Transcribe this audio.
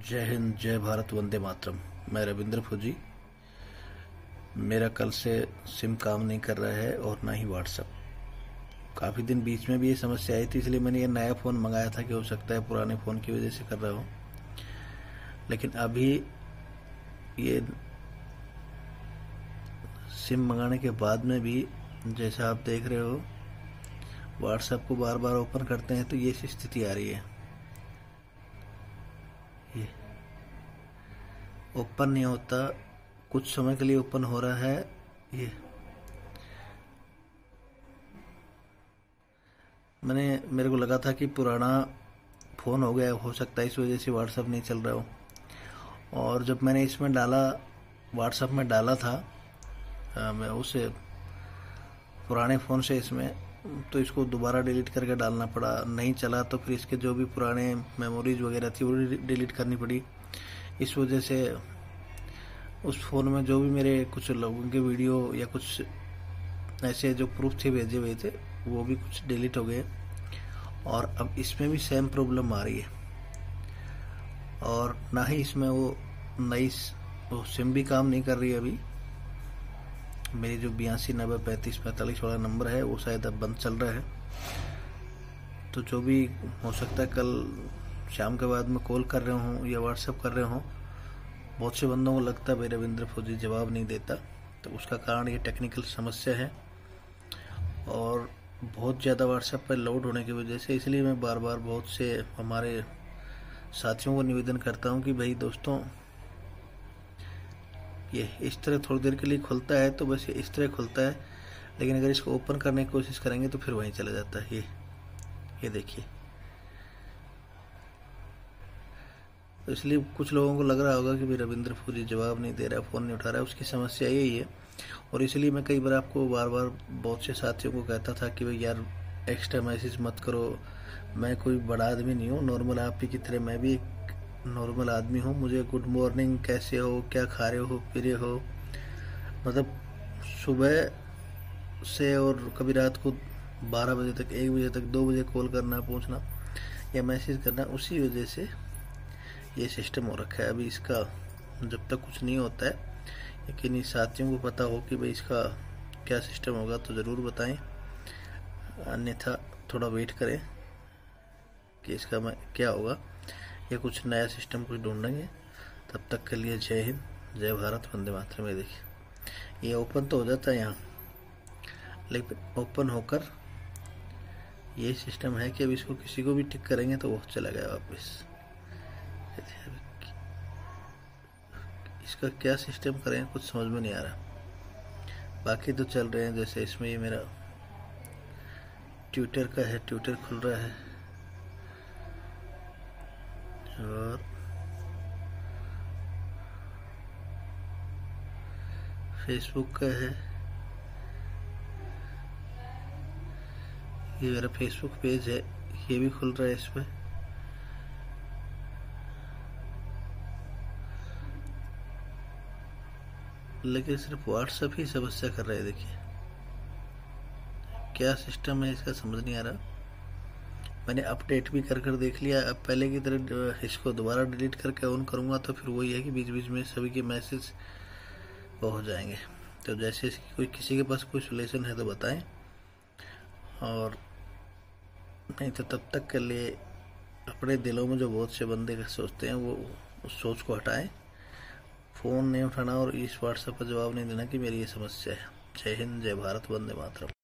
जय हिंद, जय भारत, वंदे मातरम। मैं रविंद्र फौजी। मेरा कल से सिम काम नहीं कर रहा है और ना ही व्हाट्सएप। काफ़ी दिन बीच में भी ये समस्या आई थी, इसलिए मैंने ये नया फ़ोन मंगाया था कि हो सकता है पुराने फ़ोन की वजह से कर रहा हूँ। लेकिन अभी ये सिम मंगाने के बाद में भी जैसा आप देख रहे हो, व्हाट्सएप को बार बार ओपन करते हैं तो ये स्थिति आ रही है। ये ओपन नहीं होता, कुछ समय के लिए ओपन हो रहा है। ये मेरे को लगा था कि पुराना फ़ोन हो गया, हो सकता है इस वजह से व्हाट्सएप नहीं चल रहा हो। और जब मैंने इसमें डाला, व्हाट्सएप में डाला था मैं उसे पुराने फ़ोन से इसमें, तो इसको दोबारा डिलीट करके डालना पड़ा। नहीं चला तो फिर इसके जो भी पुराने मेमोरीज वगैरह थी वो डिलीट करनी पड़ी। इस वजह से उस फ़ोन में जो भी मेरे कुछ लोगों के वीडियो या कुछ ऐसे जो प्रूफ थे भेजे हुए थे वो भी कुछ डिलीट हो गए। और अब इसमें भी सेम प्रॉब्लम आ रही है। और ना ही इसमें वो नई सिम भी काम नहीं कर रही है। अभी मेरी जो 82903545 वाला नंबर है वो शायद अब बंद चल रहा है। तो जो भी हो सकता है, कल शाम के बाद में कॉल कर रहे हूँ या व्हाट्सएप कर रहे हूँ, बहुत से बंदों को लगता है भाई रविंद्र फौजी जवाब नहीं देता। तो उसका कारण ये टेक्निकल समस्या है और बहुत ज़्यादा व्हाट्सएप पर लोड होने की वजह से। इसलिए मैं बार बार बहुत से हमारे साथियों को निवेदन करता हूँ कि भाई दोस्तों, ये इस तरह थोड़ी देर के लिए खुलता है तो बस इस तरह खुलता है, लेकिन अगर इसको ओपन करने की कोशिश करेंगे तो फिर वहीं चला जाता है। ये देखिए। तो इसलिए कुछ लोगों को लग रहा होगा कि भाई रविंद्र फौजी जवाब नहीं दे रहा है, फ़ोन नहीं उठा रहा है, उसकी समस्या यही है। और इसलिए मैं कई बार आपको बार बार बहुत से साथियों को कहता था कि भाई यार एक्स्ट्रा मैसेज मत करो। मैं कोई बड़ा आदमी नहीं हूँ, नॉर्मल आप ही की तरह मैं भी एक नॉर्मल आदमी हूँ। मुझे गुड मॉर्निंग, कैसे हो, क्या खा रहे हो, पी रहे हो, मतलब सुबह से और कभी रात को 12 बजे तक, 1 बजे तक, 2 बजे कॉल करना, पूछना या मैसेज करना, उसी वजह से ये सिस्टम हो रखा है। अभी इसका जब तक कुछ नहीं होता है, यकीनी साथियों को पता हो कि भाई इसका क्या सिस्टम होगा तो ज़रूर बताएं, अन्यथा थोड़ा वेट करें कि इसका क्या होगा, या कुछ नया सिस्टम कुछ ढूंढेंगे। तब तक के लिए जय हिंद, जय भारत, वंदे मातरम। में देखिए, ये ओपन तो हो जाता है यहाँ, लेकिन ओपन होकर ये सिस्टम है कि अब इसको किसी को भी टिक करेंगे तो वो चला गया वापस। इसका क्या सिस्टम करें कुछ समझ में नहीं आ रहा। बाकी तो चल रहे हैं, जैसे इसमें ये मेरा ट्विटर का है, ट्विटर खुल रहा है, और फेसबुक का है। ये मेरा फेसबुक पेज है, ये भी खुल रहा है इसमें। लेकिन सिर्फ व्हाट्सएप ही समस्या कर रहा है। देखिए क्या सिस्टम है इसका, समझ नहीं आ रहा। मैंने अपडेट भी कर देख लिया। अब पहले की तरह इसको दोबारा डिलीट करके ऑन करूँगा तो फिर वही है कि बीच बीच में सभी के मैसेज वो हो जाएंगे। तो जैसे कोई किसी के पास कोई सोल्यूशन है तो बताएं, और नहीं तो तब तक के लिए अपने दिलों में जो बहुत से बंदे सोचते हैं वो उस सोच को हटाएं। फ़ोन नहीं उठाना और इस व्हाट्सएप पर जवाब नहीं देना कि मेरी ये समस्या है। जय हिंद, जय भारत, वंदे मातरम।